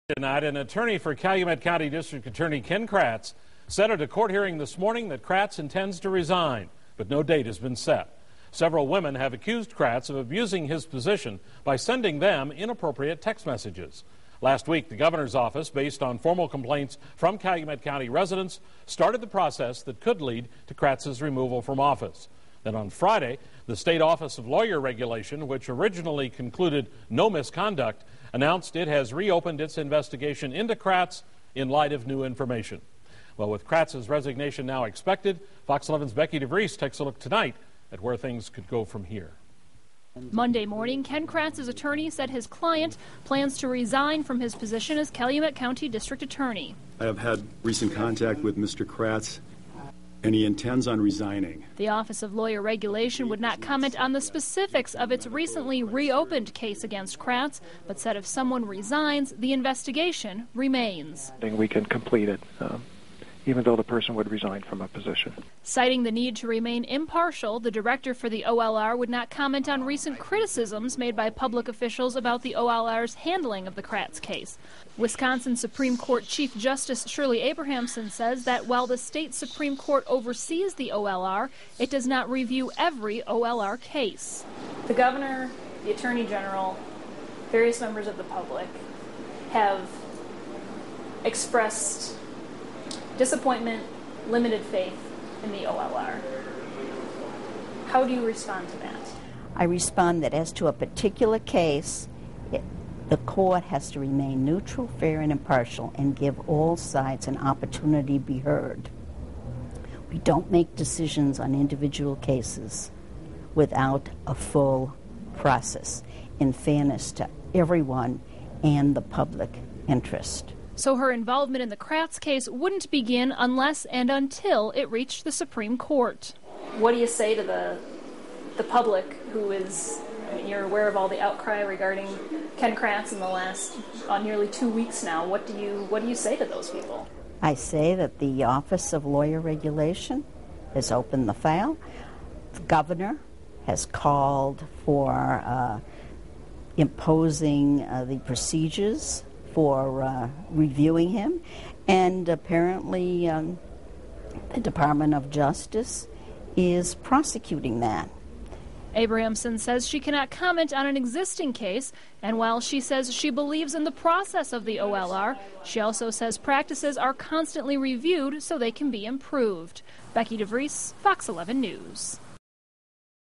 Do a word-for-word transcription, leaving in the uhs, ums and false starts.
Tonight, an attorney for Calumet County District Attorney Ken Kratz said at a court hearing this morning that Kratz intends to resign, but no date has been set. Several women have accused Kratz of abusing his position by sending them inappropriate text messages. Last week, the governor's office, based on formal complaints from Calumet County residents, started the process that could lead to Kratz's removal from office. Then on Friday, the State Office of Lawyer Regulation, which originally concluded no misconduct, announced it has reopened its investigation into Kratz in light of new information. Well, with Kratz's resignation now expected, Fox eleven's Becky DeVries takes a look tonight at where things could go from here. Monday morning, Ken Kratz's attorney said his client plans to resign from his position as Calumet County District Attorney. I have had recent contact with Mister Kratz, and he intends on resigning. The Office of Lawyer Regulation would not comment on the specifics of its recently reopened case against Kratz, but said if someone resigns, the investigation remains. We can complete it, um, even though the person would resign from a position. Citing the need to remain impartial, the director for the O L R would not comment on recent criticisms made by public officials about the O L R's handling of the Kratz case. Wisconsin Supreme Court Chief Justice Shirley Abrahamson says that while the state Supreme Court oversees the O L R, it does not review every O L R case. The governor, the attorney general, various members of the public have expressed disappointment, limited faith in the O L R. How do you respond to that? I respond that as to a particular case, it, the court has to remain neutral, fair, and impartial and give all sides an opportunity to be heard. We don't make decisions on individual cases without a full process in fairness to everyone and the public interest. So her involvement in the Kratz case wouldn't begin unless and until it reached the Supreme Court. What do you say to the the public who is, I mean, you're aware of all the outcry regarding Ken Kratz in the last uh, nearly two weeks now. What do you what do you say to those people? I say that the Office of Lawyer Regulation has opened the file. The governor has called for uh, imposing uh, the procedures for uh, reviewing him, and apparently um, the Department of Justice is prosecuting that. Abrahamson says she cannot comment on an existing case, and while she says she believes in the process of the O L R, she also says practices are constantly reviewed so they can be improved. Becky DeVries, Fox eleven News.